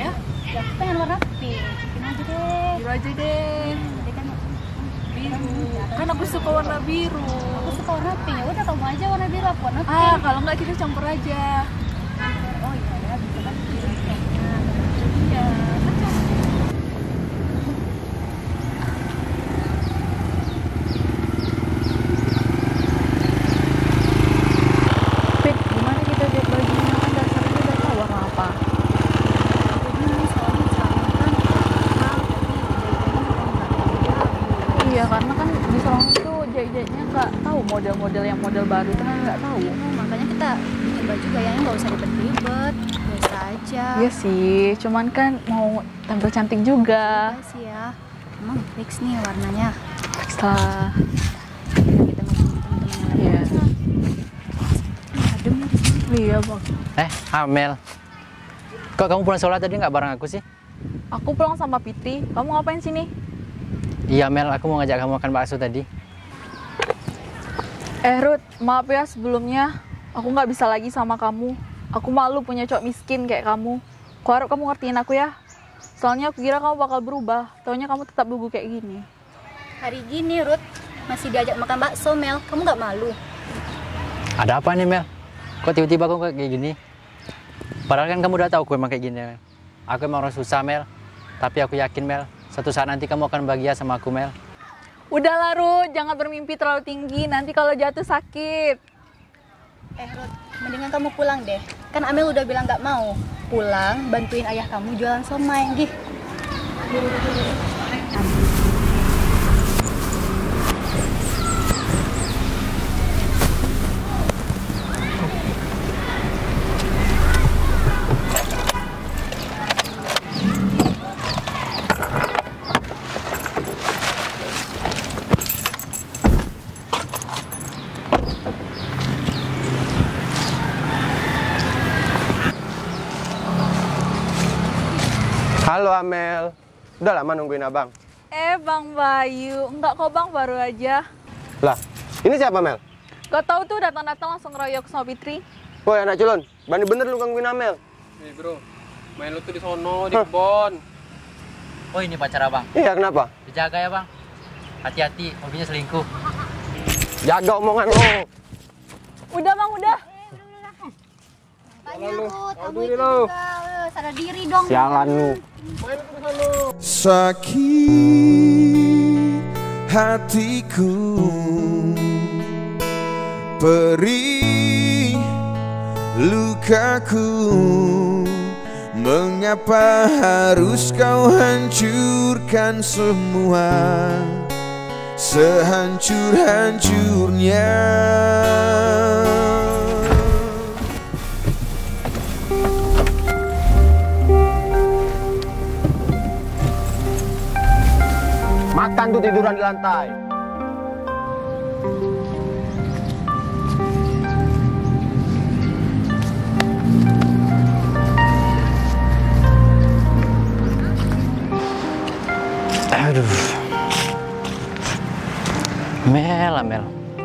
ya? Ya aku pengen warna pink. Pink aja deh. Biru aja deh. Dia kan Biru. Kan aku suka warna biru. aku suka warna pink. Ya udah kamu aja warna biru, aku warna pink. Ah, kalau nggak kita campur aja. Oh iya ya, bisa kan biru pinknya. Iya. Pit, gimana kita lihat bajunya? Kan dasarnya udah tahu warna apa. Aku bingung soalnya celana kan mahal, tapi jahitannya juga nggak tahu. Iya, karena kan di salon itu jahit-jahitnya nggak tahu model-model yang model baru itu kan nggak tahu. Makanya kita bikin baju gayanya nggak usah ribet-ribet, biasa aja. Iya sih, cuman kan mau tampil cantik juga. Iya sih ya. Emang fix nih warnanya. Setelah Kita mau teman-teman yang lain. Iya. Adem ya di sini. Iya bang. Amel. Kok kamu pulang sekolah tadi nggak bareng aku sih? Aku pulang sama Fitri. Kamu ngapain sini? Iya Mel, aku mau ngajak kamu makan bakso tadi. Ruth, maaf ya sebelumnya. Aku nggak bisa lagi sama kamu. Aku malu punya cowok miskin kayak kamu. Aku harap kamu ngertiin aku ya. Soalnya aku kira kamu bakal berubah. Taunya kamu tetap lugu kayak gini. Hari gini Ruth masih diajak makan bakso Mel. Kamu nggak malu? Ada apa nih Mel? Kok tiba-tiba kamu kayak gini? Padahal kan kamu udah tahu aku emang kayak gini Mel. Aku emang orang susah Mel. Tapi aku yakin Mel, suatu saat nanti kamu akan bahagia sama aku Mel. Udahlah Ruth, jangan bermimpi terlalu tinggi. Nanti kalau jatuh sakit. Ruth, mendingan kamu pulang deh. Kan Amel udah bilang nggak mau. Pulang, bantuin ayah kamu jualan somai. Gih. Halo Amel, udah lama nungguin abang. Bang Bayu, enggak kok bang, baru aja. Lah, ini siapa Mel? Gak tahu tuh datang-datang langsung ngeroyok sama Fitri. Woi anak culun, berani bener lu gangguin Amel. Nih bro, main lu tuh di sono, di kebon. Oh ini pacar abang. Iya kenapa? Dijaga ya bang. Hati-hati, mobilnya selingkuh. Jaga omongan lo. Udah bang, udah. Tanya Ruth, kamu itu juga sadar diri dong. Sialan lu. Sakit hatiku, perih lukaku. Mengapa harus kau hancurkan semua sehancur-hancurnya? Makan tuh tiduran di lantai. Aduh. Amel.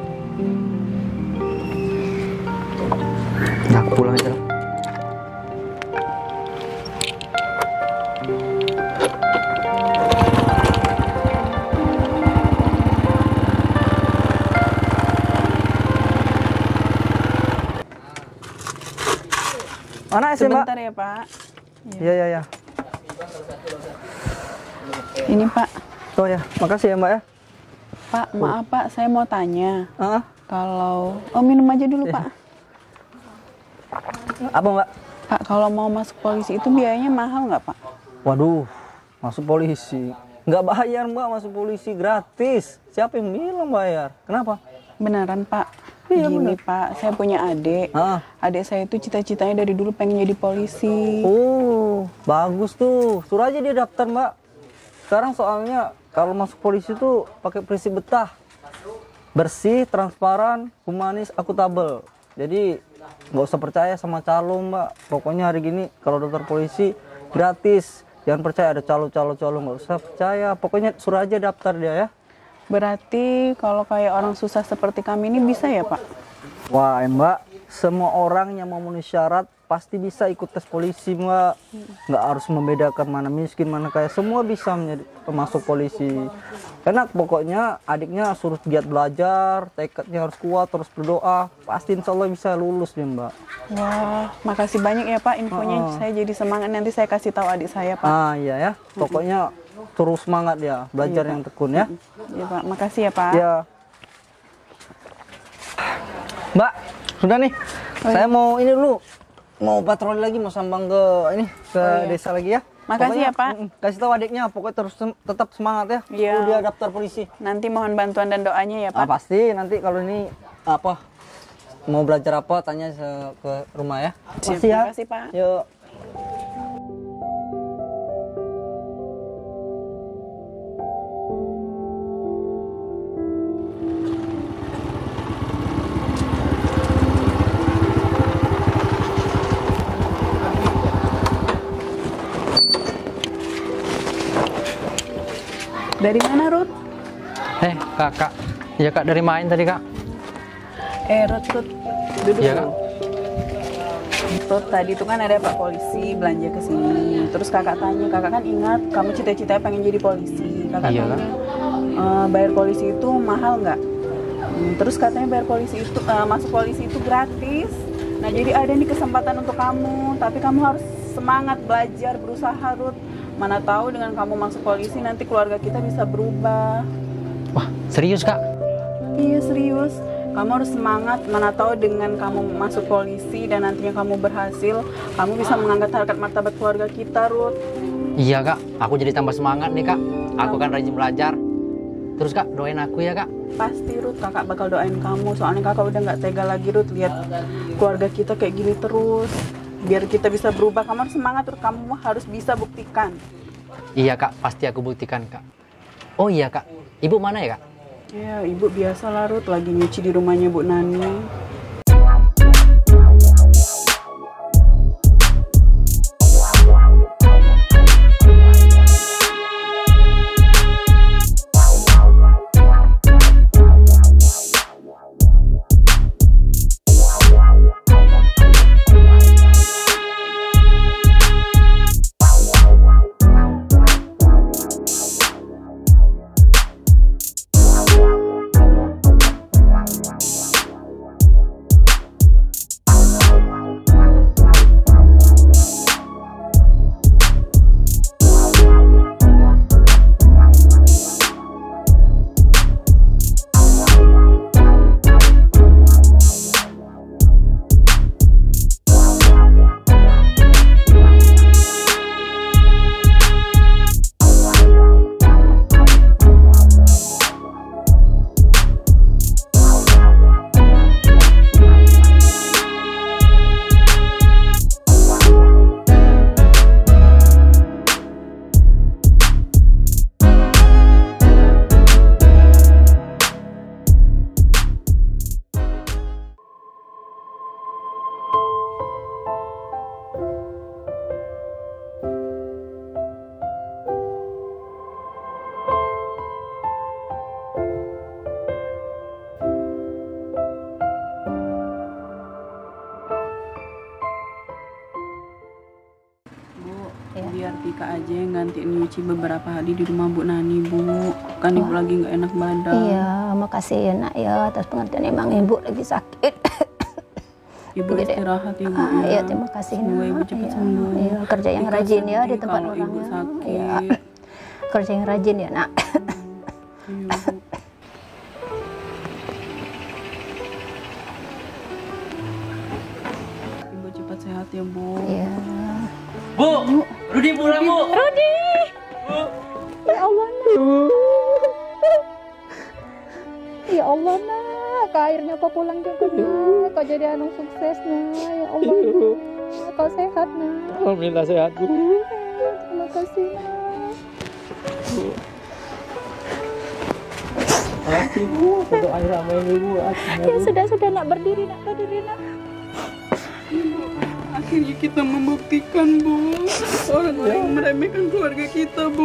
Nah, aku pulang aja lah. Mana sih Mbak? Sebentar ya Pak. Iya. Ini Pak. Oh ya, makasih ya Mbak ya. Pak, maaf Pak, saya mau tanya. Ah, Kalau, minum aja dulu Pak. apa Mbak? Pak, kalau mau masuk polisi itu biayanya mahal nggak Pak? Waduh, masuk polisi. Nggak bayar Mbak, masuk polisi gratis. Siapa yang bilang bayar? Kenapa? Beneran Pak. Iya, Gini bener. Pak, saya punya adik. Ah. Adik saya itu cita-citanya dari dulu pengen jadi polisi. Oh, bagus tuh. Suruh aja dia daftar Mbak. Sekarang soalnya kalau masuk polisi tuh pakai prinsip betah. Bersih, transparan, humanis, akuntabel. Jadi nggak usah percaya sama calo Mbak. Pokoknya hari gini kalau daftar polisi gratis. Jangan percaya ada calo-calo, nggak usah percaya. Pokoknya suruh aja daftar dia ya. Berarti kalau kayak orang susah seperti kami ini bisa ya Pak? Wah Mbak, semua orang yang memenuhi syarat pasti bisa ikut tes polisi Mbak. Nggak harus membedakan mana miskin mana kaya, semua bisa menjadi masuk polisi. Karena pokoknya adiknya suruh giat belajar, tekadnya harus kuat, terus berdoa, pasti insya Allah bisa lulus dia Mbak. Wah, makasih banyak ya Pak infonya. Saya jadi semangat, nanti saya kasih tahu adik saya Pak. Iya ya, pokoknya terus semangat ya, belajar yang tekun ya. Iya Pak, makasih ya Pak. Ya. Mbak, sudah nih. Saya mau ini dulu, mau patroli lagi, mau sambang ke ini ke desa lagi ya. Makasih Pokoknya, ya Pak. Kasih tahu adiknya, pokoknya terus tetap semangat ya. Iya. Dia daftar polisi. Nanti mohon bantuan dan doanya ya Pak. Pasti nanti kalau ini apa mau belajar apa tanya ke rumah ya. Siap, Makasih ya. makasih, Pak. Yuk. Dari mana Ruth? Kakak. Iya Kak, dari main tadi Kak. Ruth, duduk Iya, dulu. Ruth, tadi itu kan ada Pak Polisi belanja ke sini. Terus kakak tanya, kakak kan ingat kamu cita-citanya pengen jadi polisi. Kakak Iya, tanya, bayar polisi itu mahal nggak? Terus katanya bayar polisi itu, masuk polisi itu gratis. Nah jadi ada nih kesempatan untuk kamu, tapi kamu harus semangat belajar, berusaha Ruth. Mana tahu dengan kamu masuk polisi nanti keluarga kita bisa berubah. Wah, serius Kak? Iya serius. Kamu harus semangat, mana tahu dengan kamu masuk polisi dan nantinya kamu berhasil, kamu bisa mengangkat harkat martabat keluarga kita, Ruth. Iya Kak, aku jadi tambah semangat nih Kak. Aku kan rajin belajar. Terus Kak, doain aku ya Kak. Pasti Ruth, kakak bakal doain kamu. Soalnya kakak udah nggak tega lagi Ruth lihat keluarga kita kayak gini terus. Biar kita bisa berubah, kamu harus semangat Ruth. Kamu harus bisa buktikan. Iya Kak, pasti aku buktikan Kak. Oh iya Kak, Ibu mana ya Kak? Ya, ibu biasa lah Ruth, lagi nyuci di rumahnya Bu Nani. Biar Tika aja yang gantiin nyuci beberapa hari di rumah Bu Nani, Bu. Kan Ibu lagi nggak enak badan. Iya, makasih ya nak ya atas pengertian, emang Ibu lagi sakit. Ibu istirahat ya Bu. Iya, terima kasih Semoga Ibu cepat sembuh. Iya, kerja yang Tika rajin ya di sedih tempat kalau orang Ibu ya. sakit. Iya. Kerja yang rajin ya nak. Iya, Bu. Ibu cepat sehat ya Bu. Iya. Bu, Rudi pulang Bu. Rudi. Ya Allah nak. Ya Allah nak, akhirnya kau pulang juga nak. Kau jadi anak sukses nak. Ya Allah nak. Kau sehat nak. Alhamdulillah sehat Bu. Terima kasih nak. Ibu, berdoa sama Ibu. Ya sudah nak, berdiri nak. Akhirnya kita membuktikan Bu, orang-orang yang meremehkan keluarga kita Bu.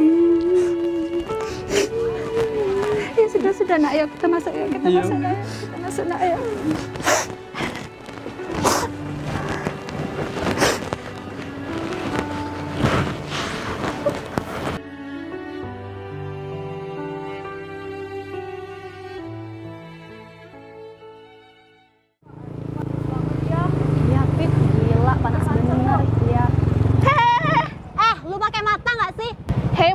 Ya sudah nak, ayo kita masuk ya, kita masuk nak, ya.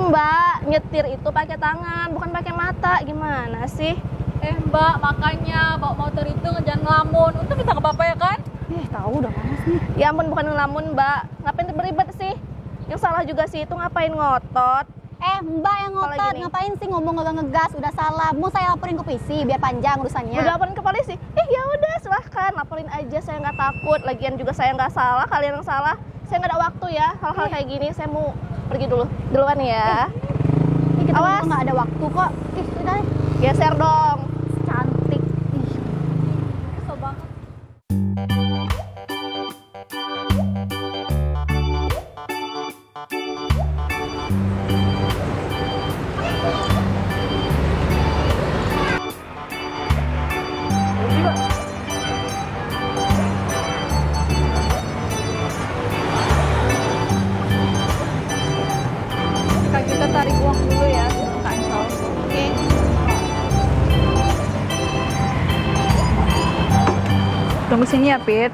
Mbak, nyetir itu pakai tangan, bukan pakai mata. Gimana sih? Mbak, makanya bawa motor itu jangan ngelamun. Untung kita apa-apa ya kan? Tahu udah panas nih. Ya ampun, bukan ngelamun, Mbak. Ngapain beribet sih? Yang salah juga sih itu ngapain ngotot. Mbak yang ngotot, ngapain sih ngomong nggak ngegas? Udah salah. Mau saya laporin ke polisi biar panjang urusannya. Udah laporin ke polisi? Ya udah silahkan, laporin aja, saya nggak takut. Lagian juga saya nggak salah, kalian yang salah. Saya nggak ada waktu ya hal-hal kayak gini. Saya mau pergi duluan ya. Kita Awas, nggak ada waktu kok. Udah deh. Geser dong. Cantik. Kesel banget. Kita tarik uang dulu ya, Kak Insal. Oke. Tunggu sini ya, Pit.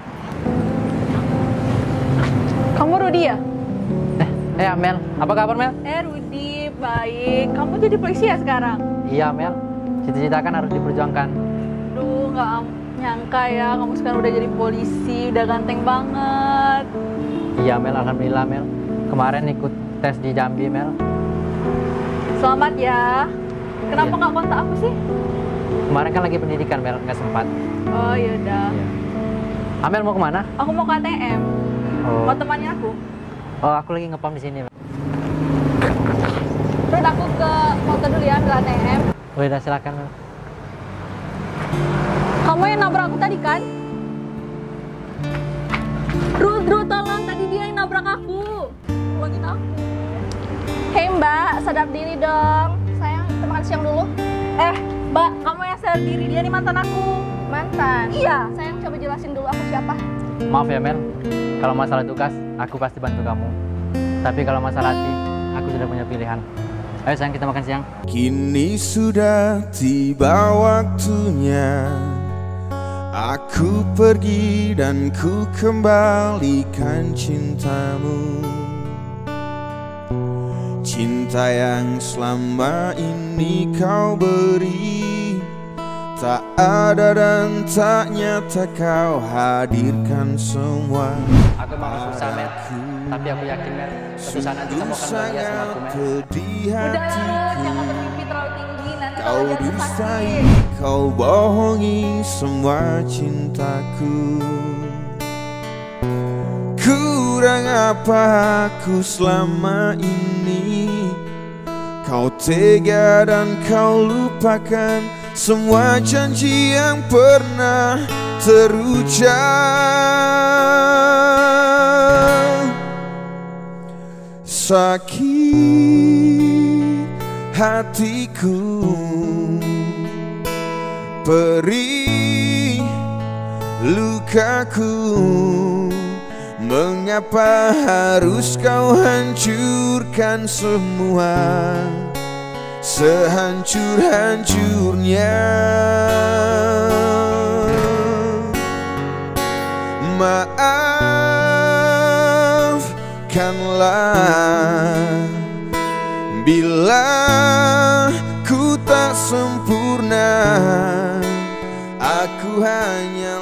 Kamu Rudi ya? Amel, apa kabar Mel? Rudi, baik. Kamu jadi polisi ya sekarang? Iya Mel, cita-cita kan harus diperjuangkan. Duh, nggak nyangka ya kamu sekarang udah jadi polisi, udah ganteng banget. Iya Mel, alhamdulillah Mel. Kemarin ikut tes di Jambi Mel. Selamat ya. Kenapa Iya. nggak kontak aku sih? Kemarin kan lagi pendidikan Mel, nggak sempat. Oh yaudah. Iya. Amel mau kemana? Aku mau ke ATM. Oh, Mau temannya aku. aku lagi ngepam di sini. Mel. Terus aku ke motor dulu ya, ambil ATM. Oh, udah silakan Mel. Kamu yang nabrak aku tadi kan? Rud, tolong, tadi dia yang nabrak aku. Tolongin aku. Hei Mbak, sadar diri dong. Sayang, kita makan siang dulu. Mbak, kamu yang sadar diri, dia nih mantan aku. Mantan? Iya. Sayang, coba jelasin dulu aku siapa. Maaf ya Mel, kalau masalah tugas, aku pasti bantu kamu. Tapi kalau masalah hati, aku sudah punya pilihan. Ayo sayang, kita makan siang. Kini sudah tiba waktunya aku pergi dan ku kembalikan cintamu. Cinta yang selama ini kau beri, tak ada dan tak nyata kau hadirkan semua. Aku emang harus susah Mel, tapi aku yakin Mel, suatu saat nanti kamu akan bahagia sama aku Mel. Udah, jangan bermimpi terlalu tinggi, nanti Kau kalau jatuh dustai, sakit. kau bohongi semua cintaku. Kurang apa aku selama ini? Kau tega dan kau lupakan semua janji yang pernah terucap. Sakit hatiku, perih lukaku. Mengapa harus kau hancurkan semua sehancur-hancurnya? Maafkanlah bila ku tak sempurna. Aku hanya